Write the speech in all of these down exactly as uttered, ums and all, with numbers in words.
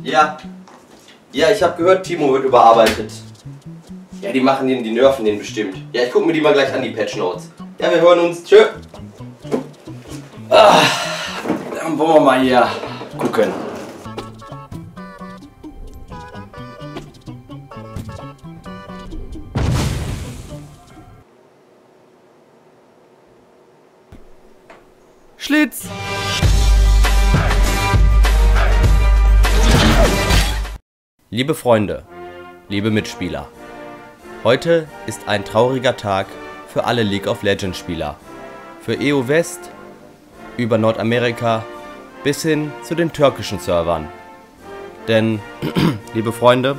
Ja. Ja, ich habe gehört, Timo wird überarbeitet. Ja, die machen den, die nerven den bestimmt. Ja, ich gucke mir die mal gleich an, die Patch Notes. Ja, wir hören uns. Tschö. Ah, dann wollen wir mal hier gucken. Schlitz! Liebe Freunde, liebe Mitspieler, heute ist ein trauriger Tag für alle League of Legends Spieler. Für E U West, über Nordamerika bis hin zu den türkischen Servern. Denn, liebe Freunde,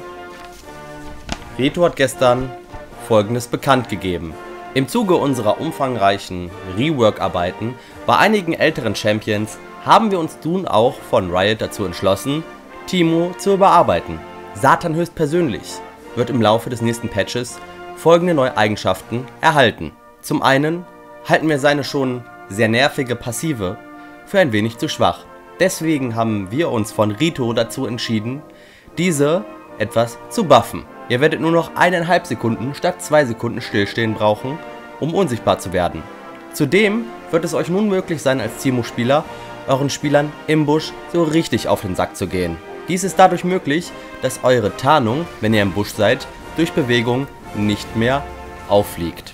Rito hat gestern Folgendes bekannt gegeben. Im Zuge unserer umfangreichen Rework-Arbeiten bei einigen älteren Champions haben wir uns nun auch von Riot dazu entschlossen, Timo zu überarbeiten. Satan höchstpersönlich wird im Laufe des nächsten Patches folgende neue Eigenschaften erhalten. Zum einen halten wir seine schon sehr nervige Passive für ein wenig zu schwach. Deswegen haben wir uns von Rito dazu entschieden, diese etwas zu buffen. Ihr werdet nur noch eineinhalb Sekunden statt zwei Sekunden Stillstehen brauchen, um unsichtbar zu werden. Zudem wird es euch nun möglich sein, als Timo-Spieler euren Spielern im Busch so richtig auf den Sack zu gehen. Dies ist dadurch möglich, dass eure Tarnung, wenn ihr im Busch seid, durch Bewegung nicht mehr auffliegt.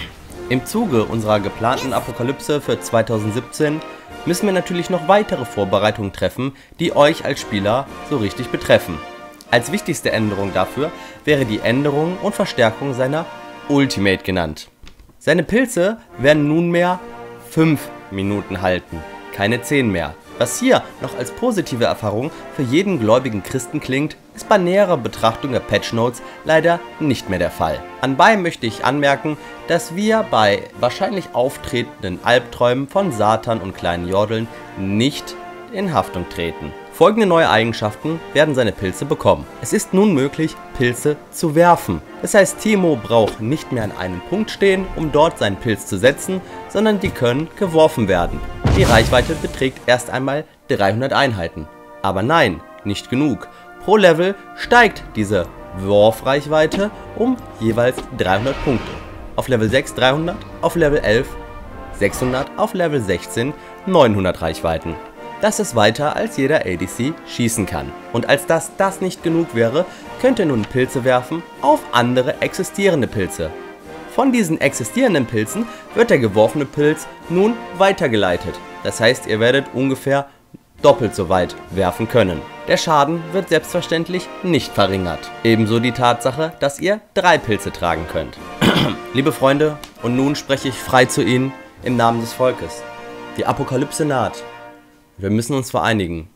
Im Zuge unserer geplanten Apokalypse für zweitausendsiebzehn müssen wir natürlich noch weitere Vorbereitungen treffen, die euch als Spieler so richtig betreffen. Als wichtigste Änderung dafür wäre die Änderung und Verstärkung seiner Ultimate genannt. Seine Pilze werden nunmehr fünf Minuten halten, keine zehn mehr. Was hier noch als positive Erfahrung für jeden gläubigen Christen klingt, ist bei näherer Betrachtung der Patch Notes leider nicht mehr der Fall. Anbei möchte ich anmerken, dass wir bei wahrscheinlich auftretenden Albträumen von Satan und kleinen Jordeln nicht in Haftung treten. Folgende neue Eigenschaften werden seine Pilze bekommen. Es ist nun möglich, Pilze zu werfen. Das heißt, Timo braucht nicht mehr an einem Punkt stehen, um dort seinen Pilz zu setzen, sondern die können geworfen werden. Die Reichweite beträgt erst einmal dreihundert Einheiten. Aber nein, nicht genug. Pro Level steigt diese Wurfreichweite um jeweils dreihundert Punkte. Auf Level sechs dreihundert, auf Level elf sechshundert, auf Level sechzehn neunhundert Reichweiten. Das ist weiter, als jeder A D C schießen kann. Und als dass das nicht genug wäre, könnt ihr nun Pilze werfen auf andere existierende Pilze. Von diesen existierenden Pilzen wird der geworfene Pilz nun weitergeleitet. Das heißt, ihr werdet ungefähr doppelt so weit werfen können. Der Schaden wird selbstverständlich nicht verringert. Ebenso die Tatsache, dass ihr drei Pilze tragen könnt. Liebe Freunde, und nun spreche ich frei zu Ihnen im Namen des Volkes. Die Apokalypse naht. Wir müssen uns vereinigen.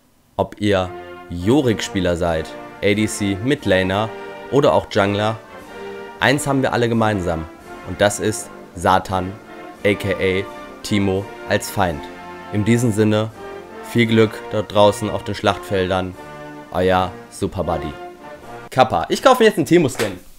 Ob ihr Yorick-Spieler seid, A D C, Midlaner oder auch Jungler, eins haben wir alle gemeinsam. Und das ist Satan, aka Timo, als Feind. In diesem Sinne, viel Glück dort draußen auf den Schlachtfeldern. Euer Super Buddy. Kappa. Ich kaufe mir jetzt einen Timo-Skin.